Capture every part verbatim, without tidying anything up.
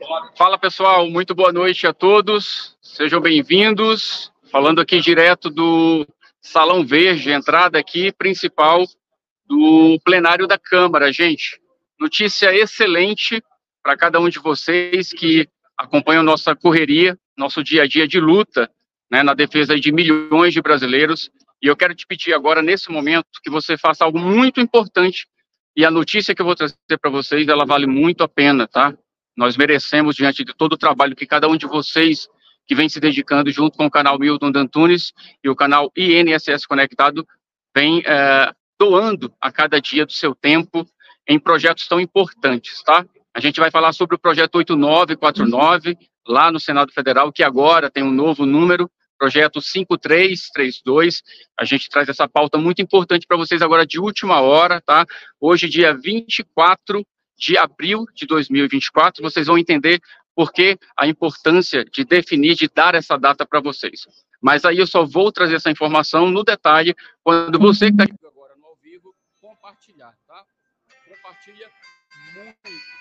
Fala pessoal, muito boa noite a todos, sejam bem-vindos, falando aqui direto do Salão Verde, entrada aqui principal do plenário da Câmara, gente. Notícia excelente para cada um de vocês que acompanham nossa correria, nosso dia a dia de luta, né, na defesa de milhões de brasileiros. E eu quero te pedir agora, nesse momento, que você faça algo muito importante. E a notícia que eu vou trazer para vocês, ela vale muito a pena, tá? Nós merecemos, diante de todo o trabalho que cada um de vocês que vem se dedicando junto com o canal Milton D'Antunes e o canal I N S S Conectado, vem é, doando a cada dia do seu tempo em projetos tão importantes, tá? A gente vai falar sobre o projeto oito nove quatro nove, lá no Senado Federal, que agora tem um novo número, projeto cinco três três dois. A gente traz essa pauta muito importante para vocês agora de última hora, tá? Hoje, dia vinte e quatro de abril de dois mil e vinte e quatro, vocês vão entender por que a importância de definir, de dar essa data para vocês. Mas aí eu só vou trazer essa informação no detalhe quando você que está aqui agora no ao vivo compartilhar, tá? Compartilha muito.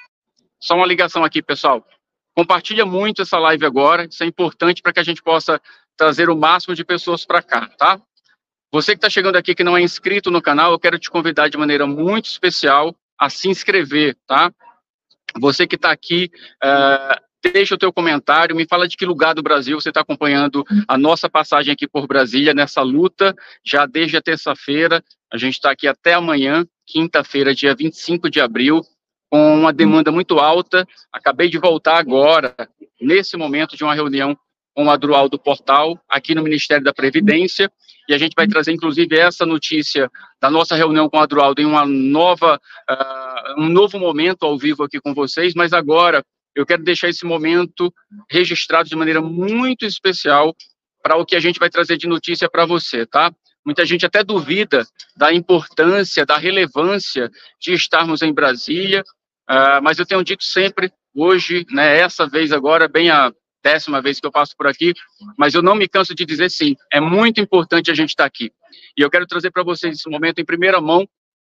Só uma ligação aqui, pessoal. Compartilha muito essa live agora, isso é importante para que a gente possa trazer o máximo de pessoas para cá, tá? Você que está chegando aqui que não é inscrito no canal, eu quero te convidar de maneira muito especial a se inscrever, tá? Você que está aqui, uh, deixa o teu comentário, me fala de que lugar do Brasil você está acompanhando a nossa passagem aqui por Brasília, nessa luta, já desde a terça-feira, a gente está aqui até amanhã, quinta-feira, dia vinte e cinco de abril, com uma demanda muito alta. Acabei de voltar agora, nesse momento, de uma reunião com o Adroal do Portal, aqui no Ministério da Previdência, e a gente vai trazer, inclusive, essa notícia da nossa reunião com o Adroaldo em uma nova, uh, um novo momento ao vivo aqui com vocês, mas agora eu quero deixar esse momento registrado de maneira muito especial para o que a gente vai trazer de notícia para você, tá? Muita gente até duvida da importância, da relevância de estarmos em Brasília, uh, mas eu tenho dito sempre, hoje, né, essa vez agora, bem a décima vez que eu passo por aqui, mas eu não me canso de dizer sim, é muito importante a gente estar aqui. E eu quero trazer para vocês nesse momento, em primeira mão,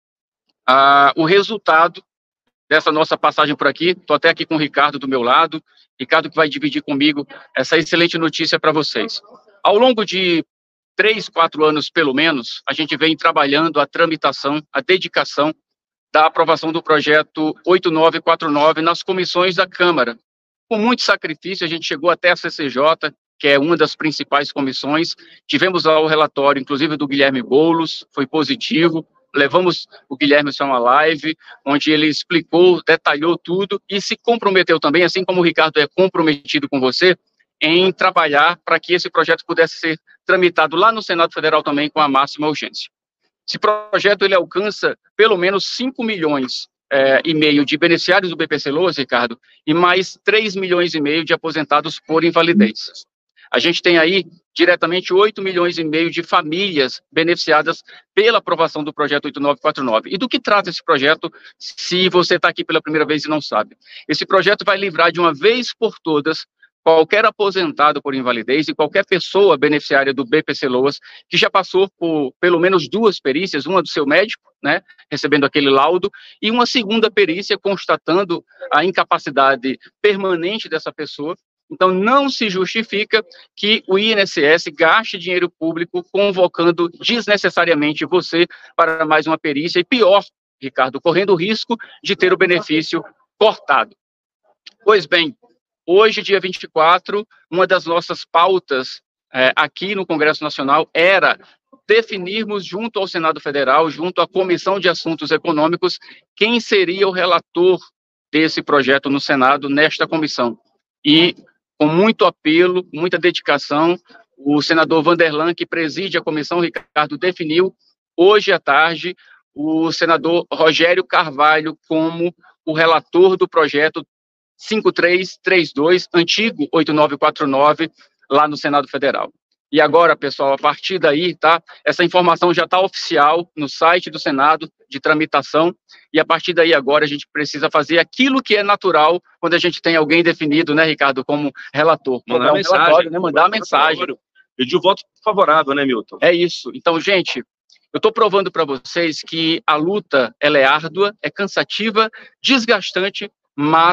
uh, o resultado dessa nossa passagem por aqui. Estou até aqui com o Ricardo do meu lado, Ricardo que vai dividir comigo essa excelente notícia para vocês. Ao longo de três, quatro anos, pelo menos, a gente vem trabalhando a tramitação, a dedicação da aprovação do projeto oito nove quatro nove nas comissões da Câmara. Com muito sacrifício, a gente chegou até a C C J, que é uma das principais comissões. Tivemos lá o relatório, inclusive, do Guilherme Boulos, foi positivo. Levamos o Guilherme a uma live, onde ele explicou, detalhou tudo e se comprometeu também, assim como o Ricardo é comprometido com você, em trabalhar para que esse projeto pudesse ser tramitado lá no Senado Federal também com a máxima urgência. Esse projeto, ele alcança pelo menos cinco milhões É, e meio de beneficiários do B P C Loas, Ricardo, e mais três milhões e meio de aposentados por invalidez. A gente tem aí, diretamente, oito milhões e meio de famílias beneficiadas pela aprovação do projeto oito nove quatro nove. E do que trata esse projeto, se você está aqui pela primeira vez e não sabe? Esse projeto vai livrar de uma vez por todas qualquer aposentado por invalidez e qualquer pessoa beneficiária do B P C Loas que já passou por pelo menos duas perícias, uma do seu médico, né, recebendo aquele laudo, e uma segunda perícia constatando a incapacidade permanente dessa pessoa. Então, não se justifica que o I N S S gaste dinheiro público convocando desnecessariamente você para mais uma perícia, e pior, Ricardo, correndo o risco de ter o benefício cortado. Pois bem, hoje, dia vinte e quatro, uma das nossas pautas é, aqui no Congresso Nacional era definirmos junto ao Senado Federal, junto à Comissão de Assuntos Econômicos, quem seria o relator desse projeto no Senado, nesta comissão. E, com muito apelo, muita dedicação, o senador Vanderlan, que preside a comissão, Ricardo, definiu hoje à tarde o senador Rogério Carvalho como o relator do projeto cinco três três dois, antigo oito nove quatro nove, lá no Senado Federal. E agora, pessoal, a partir daí, tá? Essa informação já está oficial no site do Senado, de tramitação, e a partir daí agora a gente precisa fazer aquilo que é natural quando a gente tem alguém definido, né, Ricardo, como relator. Mandar um mensagem, né? Mandar a mensagem. Pedir o voto favorável, né, Milton? É isso. Então, gente, eu estou provando para vocês que a luta, ela é árdua, é cansativa, desgastante, mas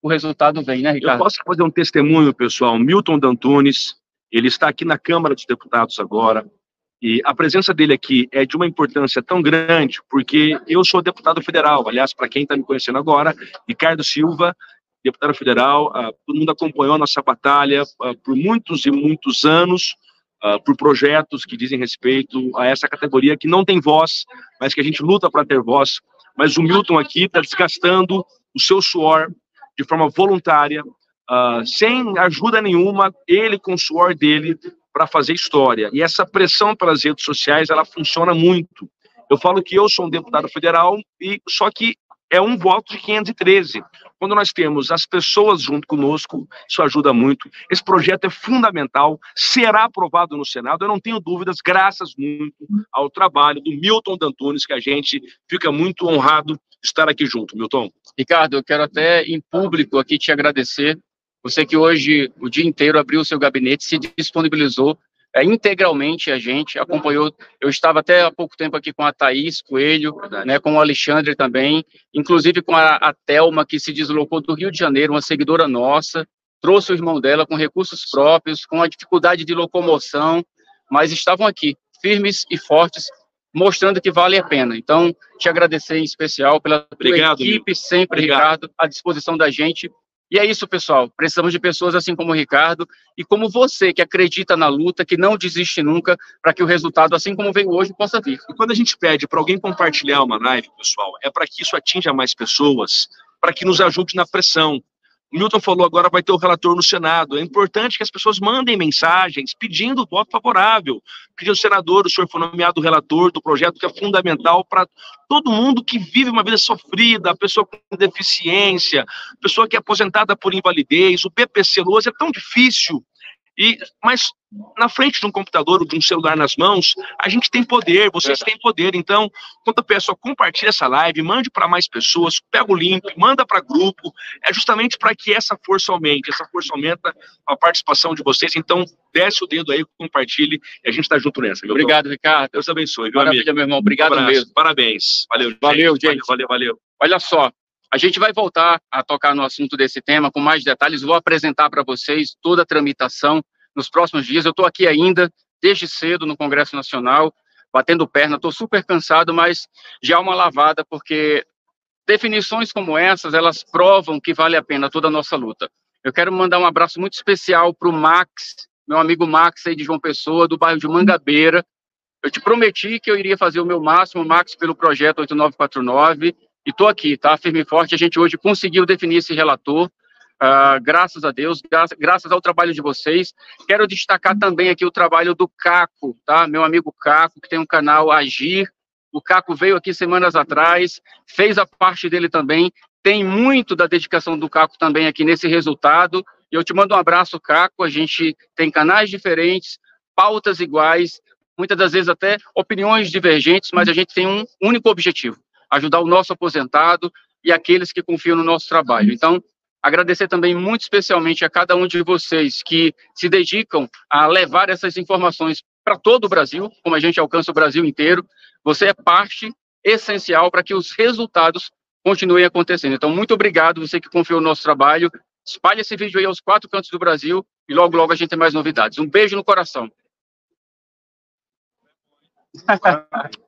o resultado vem, né, Ricardo? Eu posso fazer um testemunho, pessoal. Milton Dantunes, ele está aqui na Câmara dos Deputados agora, e a presença dele aqui é de uma importância tão grande, porque eu sou deputado federal. Aliás, para quem está me conhecendo agora, Ricardo Silva, deputado federal, uh, todo mundo acompanhou a nossa batalha uh, por muitos e muitos anos, uh, por projetos que dizem respeito a essa categoria que não tem voz, mas que a gente luta para ter voz. Mas o Milton aqui está desgastando o seu suor de forma voluntária, uh, sem ajuda nenhuma, ele com o suor dele, para fazer história. E essa pressão pelas redes sociais, ela funciona muito. Eu falo que eu sou um deputado federal, e só que é um voto de quinhentos e treze. Quando nós temos as pessoas junto conosco, isso ajuda muito. Esse projeto é fundamental, será aprovado no Senado, eu não tenho dúvidas, graças muito ao trabalho do Milton Dantunes, que a gente fica muito honrado de estar aqui junto. Milton. Ricardo, eu quero até em público aqui te agradecer. Você que hoje, o dia inteiro, abriu o seu gabinete, se disponibilizou é, integralmente a gente, acompanhou. Eu estava até há pouco tempo aqui com a Thaís Coelho, né, com o Alexandre também, inclusive com a, a Thelma, que se deslocou do Rio de Janeiro, uma seguidora nossa, trouxe o irmão dela com recursos próprios, com a dificuldade de locomoção, mas estavam aqui, firmes e fortes, mostrando que vale a pena. Então, te agradecer em especial pela tua Obrigado, equipe, meu. sempre, Obrigado. Ricardo, à disposição da gente. E é isso, pessoal. Precisamos de pessoas assim como o Ricardo e como você, que acredita na luta, que não desiste nunca, para que o resultado, assim como veio hoje, possa vir. E quando a gente pede para alguém compartilhar uma live, pessoal, é para que isso atinja mais pessoas, para que nos ajude na pressão. O Milton falou agora vai ter o relator no Senado. É importante que as pessoas mandem mensagens pedindo o voto favorável. Pedir ao senador, o senhor foi nomeado relator do projeto que é fundamental para todo mundo que vive uma vida sofrida, a pessoa com deficiência, a pessoa que é aposentada por invalidez, o B P C Loas, é tão difícil. E, mas na frente de um computador ou de um celular nas mãos, a gente tem poder, vocês têm poder. Então, quando a pessoa compartilha essa live, mande para mais pessoas, pega o link, manda para grupo, é justamente para que essa força aumente. Essa força aumenta a participação de vocês. Então, desce o dedo aí, compartilhe, e a gente está junto nessa. Obrigado, Ricardo. Deus abençoe, viu, Maravilha, amigo? meu irmão. Obrigado um mesmo. Parabéns. Valeu, gente. Valeu, gente. Valeu, valeu, valeu. Olha só, a gente vai voltar a tocar no assunto desse tema com mais detalhes. Vou apresentar para vocês toda a tramitação nos próximos dias. Eu estou aqui ainda, desde cedo, no Congresso Nacional, batendo perna. Estou super cansado, mas já uma lavada, porque definições como essas, elas provam que vale a pena toda a nossa luta. Eu quero mandar um abraço muito especial para o Max, meu amigo Max aí de João Pessoa, do bairro de Mangabeira. Eu te prometi que eu iria fazer o meu máximo, Max, pelo projeto oito nove quatro nove, e estou aqui, tá? Firme e forte. A gente hoje conseguiu definir esse relator. Uh, graças a Deus, gra graças ao trabalho de vocês. Quero destacar também aqui o trabalho do Caco, tá? Meu amigo Caco, que tem um canal Agir. O Caco veio aqui semanas atrás, fez a parte dele também. Tem muito da dedicação do Caco também aqui nesse resultado. E eu te mando um abraço, Caco. A gente tem canais diferentes, pautas iguais, muitas das vezes até opiniões divergentes, mas a gente tem um único objetivo: ajudar o nosso aposentado e aqueles que confiam no nosso trabalho. Então, agradecer também muito especialmente a cada um de vocês que se dedicam a levar essas informações para todo o Brasil, como a gente alcança o Brasil inteiro. Você é parte essencial para que os resultados continuem acontecendo. Então, muito obrigado, você que confiou no nosso trabalho. Espalhe esse vídeo aí aos quatro cantos do Brasil e logo, logo a gente tem mais novidades. Um beijo no coração.